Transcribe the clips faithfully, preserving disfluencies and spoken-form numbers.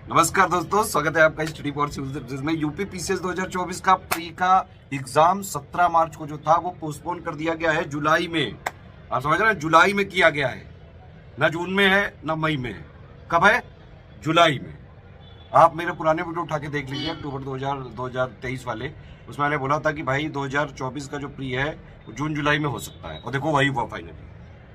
नमस्कार दोस्तों, स्वागत है आपका स्टडी फॉर सिविल सर्विसेज में। यूपी पीसीएस दो हज़ार चौबीस का प्री का एग्जाम सत्रह मार्च को जो था वो पोस्टपोन कर दिया गया है जुलाई में। आप समझ रहे हैं, जुलाई में किया गया है, ना जून में है ना मई में है। कब है? जुलाई में। आप मेरे पुराने वीडियो उठा के देख लीजिए, अक्टूबर दो हज़ार तेईस वाले। उसमें मैंने बोला था कि भाई दो हज़ार चौबीस का जो प्री है वो जून जुलाई में हो सकता है, और देखो वही हुआ फाइनली।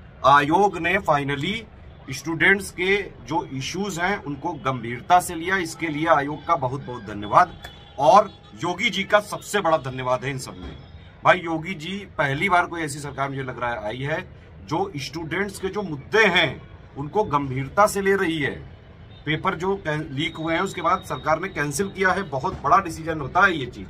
आयोग ने फाइनली स्टूडेंट्स के जो इश्यूज हैं उनको गंभीरता से लिया। इसके लिए आयोग का बहुत बहुत धन्यवाद, और योगी जी का सबसे बड़ा धन्यवाद है इन सब में। भाई योगी जी पहली बार कोई ऐसी सरकार मुझे लग रहा है आई है जो स्टूडेंट्स के जो मुद्दे हैं उनको गंभीरता से ले रही है। पेपर जो लीक हुए हैं उसके बाद सरकार ने कैंसिल किया है। बहुत बड़ा डिसीजन होता है ये चीज,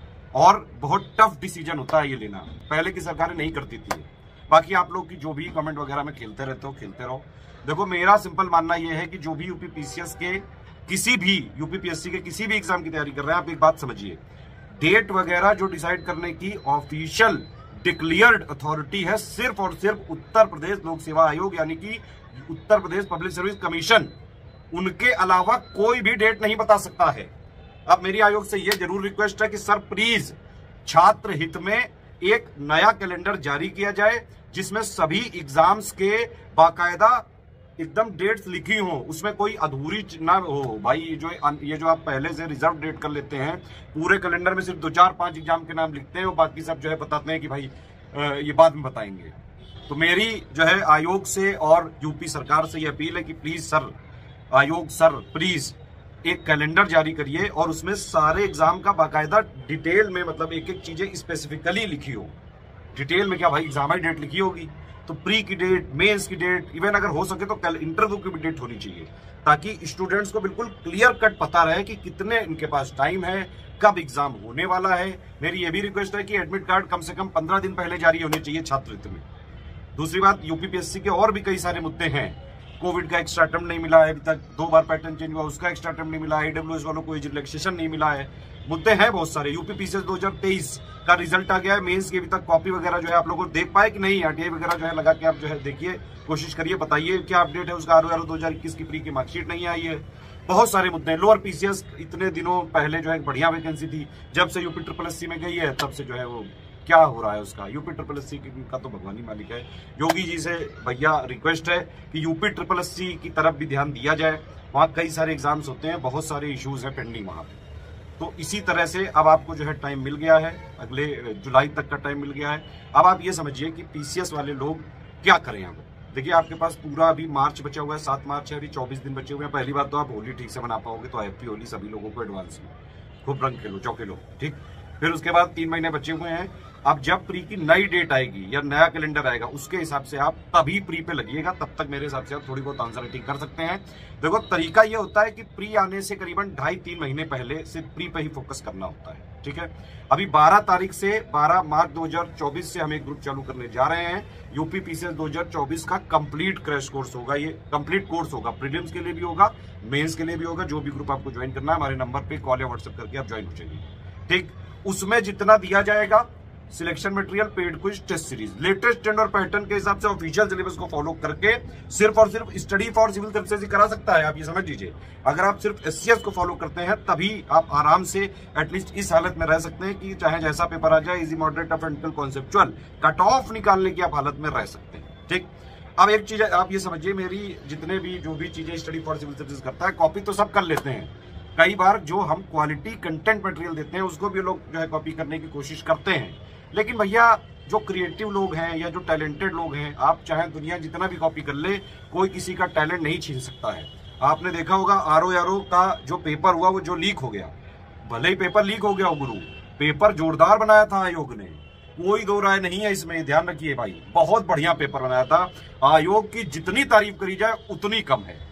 और बहुत टफ डिसीजन होता है ये लेना। पहले की सरकारें नहीं करती थी। बाकी आप लोग की जो भी कमेंट वगैरह में खेलते रहते हो खेलते रहो। देखो मेरा सिंपल मानना यह है कि जो भी यूपी पीसीएस के किसी भी यूपी पीएससी के किसी भी एग्जाम की तैयारी कर रहे हैं, आप एक बात समझिए, डेट वगैरह जो डिसाइड करने की ऑफिशियल डिक्लेयर्ड अथॉरिटी है सिर्फ और सिर्फ उत्तर प्रदेश लोक सेवा आयोग, यानी कि Uttar Pradesh public service commission. उनके अलावा कोई भी डेट नहीं बता सकता है। अब मेरी आयोग से यह जरूर रिक्वेस्ट है कि सर प्लीज छात्र हित में एक नया कैलेंडर जारी किया जाए जिसमें सभी एग्जाम्स के बाकायदा एकदम डेट्स लिखी हो, उसमें कोई अधूरी ना हो। भाई ये जो ये जो आप पहले से रिजर्व डेट कर लेते हैं, पूरे कैलेंडर में सिर्फ दो चार पांच एग्जाम के नाम लिखते हैं और बाकी सब जो है बताते हैं कि भाई ये बाद में बताएंगे। तो मेरी जो है आयोग से और यूपी सरकार से ये अपील है कि प्लीज सर, आयोग सर प्लीज एक कैलेंडर जारी करिए और उसमें सारे एग्जाम का बाकायदा डिटेल में, मतलब एक एक चीजें स्पेसिफिकली लिखी हो। डिटेल में क्या भाई, एग्जाम की डेट लिखी होगी तो प्री की डेट, मेंस की डेट, इवन अगर हो सके तो कल इंटरव्यू की भी डेट होनी चाहिए, ताकि स्टूडेंट्स को बिल्कुल क्लियर कट पता रहे कि कितने इनके पास टाइम है, कब एग्जाम होने वाला है। मेरी ये भी रिक्वेस्ट है कि एडमिट कार्ड कम से कम पंद्रह दिन पहले जारी होने चाहिए छात्रवृत्ति में। दूसरी बात, यूपी पीएससी के और भी कई सारे मुद्दे हैं। कोविड का एक्स्ट्रा टर्म नहीं मिला है अभी तक, दो बार पैटर्न चेंज हुआ उसका एक्स्ट्रा टर्म नहीं मिला है, ईडब्ल्यूएस वालों को एज रिलैक्सेशन नहीं मिला है। मुद्दे हैं बहुत सारे। यूपी पीसीएस दो हज़ार तेईस का रिजल्ट आ गया है, मेंस की अभी तक कॉपी वगैरह जो है आप लोगों को देख पाए कि नहीं, आरटीआई वगैरह जो है लगा के आप जो है देखिए, कोशिश करिए, बताइए क्या अपडेट है उसका। आर दो हजार इक्कीस की प्री की मार्कशीट नहीं आई है। बहुत सारे मुद्दे हैं। लोअर पीसीएस इतने दिनों पहले जो है बढ़िया वैकेंसी थी, जब से यूपी ट्रिपल एससी में गई है तब से जो है वो क्या हो रहा है उसका। यूपी ट्रिपल एससी का तो भगवान ही मालिक है। योगी जी से भैया रिक्वेस्ट है कि यूपी ट्रिपल एससी की तरफ भी ध्यान दिया जाए। वहाँ कई सारे एग्जाम्स होते हैं, बहुत सारे इश्यूज हैं पेंडिंग वहाँ पे। तो इसी तरह से अब आपको जो है टाइम मिल गया है, अगले जुलाई तक का टाइम मिल गया है। अब आप ये समझिए कि पीसीएस वाले लोग क्या करें। अब देखिए आपके पास पूरा अभी मार्च बचा हुआ है, सात मार्च है, अभी चौबीस दिन बचे हुए हैं। पहली बात तो आप होली ठीक से मना पाओगे, तो हैप्पी होली सभी लोगों को एडवांस में। खूब रंग खेलो, चौके लो, ठीक। फिर उसके बाद तीन महीने बचे हुए हैं। अब जब प्री की नई डेट आएगी या नया कैलेंडर आएगा उसके हिसाब से आप तभी प्री पे लगिएगा। तब तक मेरे हिसाब से आप थोड़ी बहुत आंसर राइटिंग कर सकते हैं। देखो तरीका ये होता है कि प्री आने से करीबन ढाई तीन महीने पहले सिर्फ प्री पे ही फोकस करना होता है, ठीक है। अभी बारह तारीख से बारह मार्च दो हज़ार चौबीस से हम एक ग्रुप चालू करने जा रहे हैं। यूपी पीसीएस दो हज़ार चौबीस का कंप्लीट क्रैश कोर्स होगा। ये कंप्लीट कोर्स होगा, प्रीलिम्स के लिए भी होगा, मेंस के लिए भी होगा। जो भी ग्रुप आपको ज्वाइन करना है हमारे नंबर पे कॉल या व्हाट्सएप करके आप ज्वाइन हो जाइए, ठीक। उसमें जितना दिया जाएगा selection material, paid quiz, test series, latest trend और पैटर्न के हिसाब से ऑफिशियल सिलेबस को फॉलो करके सिर्फ और सिर्फ स्टडी फॉर सिविल सर्विसेज ही करा सकता है। आप ये समझ लीजिए, अगर आप सिर्फ एससीएस को फॉलो करते हैं तभी आप आराम से एटलीस्ट इस हालत में रह सकते हैं कि चाहे जैसा पेपर आ जाए, easy, moderate, tough and conceptual cut off निकालने की आप हालत में रह सकते हैं, ठीक। अब एक चीज आप ये समझिए, मेरी जितने भी जो भी चीजें स्टडी फॉर सिविल सर्विसेज करता है, कॉपी तो सब कर लेते हैं। कई बार जो हम क्वालिटी कंटेंट मटेरियल देते हैं उसको भी लोग जो है कॉपी करने की कोशिश करते हैं। लेकिन भैया जो क्रिएटिव लोग हैं या जो टैलेंटेड लोग हैं, आप चाहे दुनिया जितना भी कॉपी कर ले, कोई किसी का टैलेंट नहीं छीन सकता है। आपने देखा होगा आरओ आरओ का जो पेपर हुआ वो जो लीक हो गया, भले ही पेपर लीक हो गया हो गुरु, पेपर जोरदार बनाया था आयोग ने, कोई दो राय नहीं है इसमें। ध्यान रखिए भाई, बहुत बढ़िया पेपर बनाया था। आयोग की जितनी तारीफ करी जाए उतनी कम है।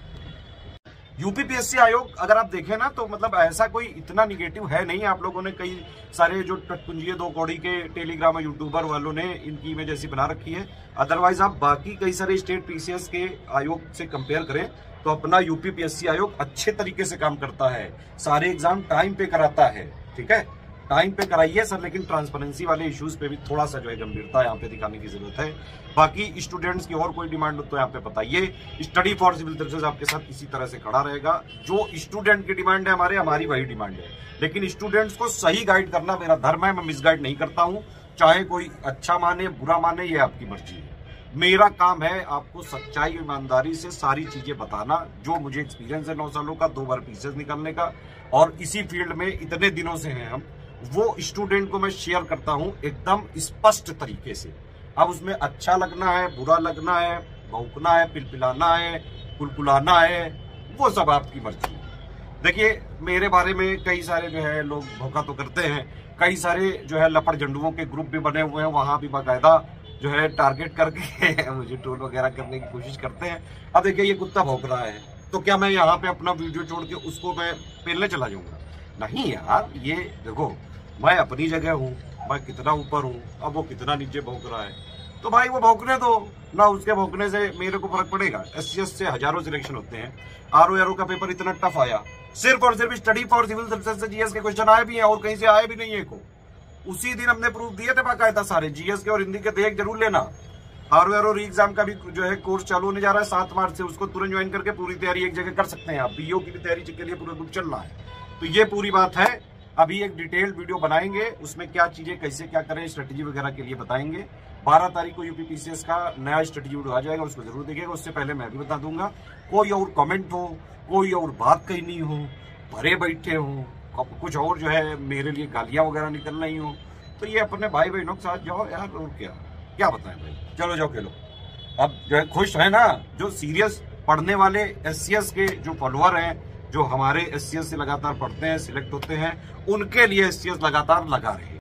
यूपी पीएससी आयोग अगर आप देखें ना तो मतलब ऐसा कोई इतना निगेटिव है नहीं। आप लोगों ने कई सारे जो टटपुंजिये दो कौड़ी के टेलीग्राम यूट्यूबर वालों ने इनकी इमेज ऐसी बना रखी है। अदरवाइज आप बाकी कई सारे स्टेट पीसीएस के आयोग से कंपेयर करें तो अपना यूपी पीएससी आयोग अच्छे तरीके से काम करता है, सारे एग्जाम टाइम पे कराता है, ठीक है। टाइम पे कराइए सर, लेकिन ट्रांसपेरेंसी वाले इश्यूज पे भी थोड़ा सा जो है गंभीरता यहाँ पे दिखाने की जरूरत है। बाकी स्टूडेंट्स की और कोई डिमांड हो तो यहाँ पे बताइए। स्टडी फॉर सिविल सर्विसेज आपके साथ इसी तरह से खड़ा रहेगा। जो स्टूडेंट की डिमांड है हमारे, हमारी वही डिमांड है, लेकिन स्टूडेंट्स को सही गाइड करना मेरा धर्म है। मैं मिसगाइड नहीं करता हूँ, चाहे कोई अच्छा माने बुरा माने, ये आपकी मर्जी है। मेरा काम है आपको सच्चाई ईमानदारी से सारी चीजें बताना, जो मुझे एक्सपीरियंस है नौ सालों का, दो बार पीसेस निकालने का, और इसी फील्ड में इतने दिनों से हैं हम, वो स्टूडेंट को मैं शेयर करता हूं एकदम स्पष्ट तरीके से। अब उसमें अच्छा लगना है, बुरा लगना है, भौंकना है, पिलपिलाना है, कुलकुलाना है, वो सब आपकी मर्जी है। देखिए, मेरे बारे में कई सारे जो है लोग भौंका तो करते हैं, कई सारे जो है लपड़ जंडुओं के ग्रुप भी बने हुए हैं, वहां भी बाकायदा जो है टारगेट करके मुझे ट्रोल वगैरह करने की कोशिश करते हैं। अब देखिए, ये कुत्ता भौंक रहा है, तो क्या मैं यहाँ पे अपना वीडियो छोड़ के उसको मैं पेलने चला जाऊंगा? नहीं यार, ये देखो, मैं अपनी जगह हूँ, मैं कितना ऊपर हूँ, अब वो कितना नीचे भौंक रहा है, तो भाई वो भौंकने दो ना। उसके भौंकने से मेरे को फर्क पड़ेगा? एस सी एस से हजारों सिलेक्शन होते हैं, आर ओ आर ओ का पेपर इतना टफ आया, सिर्फ और सिर्फ स्टडी फॉर सिविल सर्विसेज से जीएस के क्वेश्चन आए भी हैं, और कहीं से आए भी नहीं है को। उसी दिन हमने प्रूफ दिए थे बाकायदा सारे, जीएस के और हिंदी के देख जरूर लेना। आर ओ आर ओ री एग्जाम का भी जो है कोर्स चालू होने जा रहा है सात मार्च से, उसको तुरंत ज्वाइन करके पूरी तैयारी एक जगह कर सकते हैं आप। बीओ की भी तैयारी के लिए पूरा ग्रुप चल रहा है, तो ये पूरी बात है। अभी एक डिटेल्ड वीडियो बनाएंगे, उसमें क्या चीजें कैसे क्या करें, स्ट्रेटेजी वगैरह के लिए बताएंगे। बारह तारीख को यूपी पीसीएस का नया स्ट्रेटेजी वीडियो आ जाएगा, उसको जरूर देखिएगा। उससे पहले मैं भी बता दूंगा, कोई और कमेंट हो, कोई और बात कहनी हो, भरे बैठे हो, कुछ और जो है मेरे लिए गालियां वगैरह निकल रही हो, तो ये अपने भाई बहनों के साथ जाओ यार, और क्या क्या बताएं भाई। चलो जाओ खेलो। अब जो है खुश है ना, जो सीरियस पढ़ने वाले एस सी एस के जो फॉलोअर हैं, जो हमारे एस सी एस से लगातार पढ़ते हैं, सिलेक्ट होते हैं, उनके लिए एस सी एस लगातार लगा रहे।